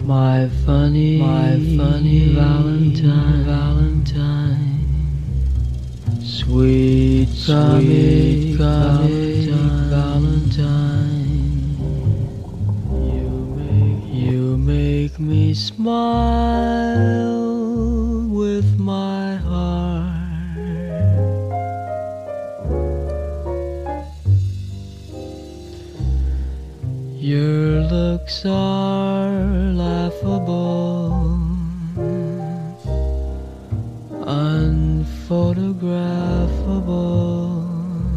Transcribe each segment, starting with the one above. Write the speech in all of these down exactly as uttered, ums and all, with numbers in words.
My funny, my funny Valentine, Valentine, sweet, sweet Valentine, Valentine. You make, you make me smile with my heart. Your looks are laughable, unphotographable,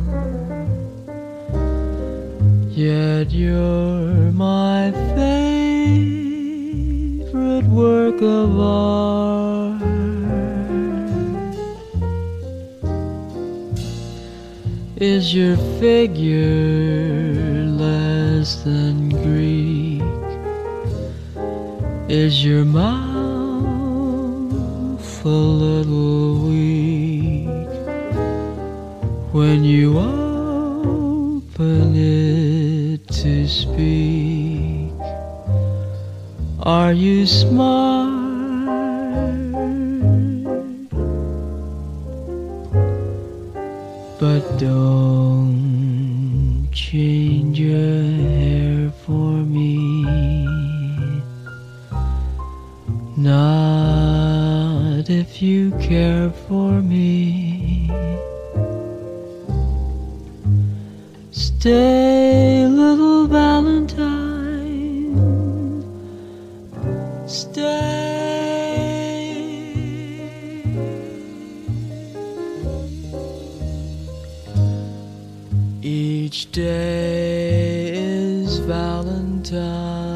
yet you're my favorite work of art. Is your figure less than Greek? Is your mouth a little weak when you open it to speak? Are you smart? But don't change your hair for me, not if you care for me. Stay, little Valentine, stay. Each day is Valentine.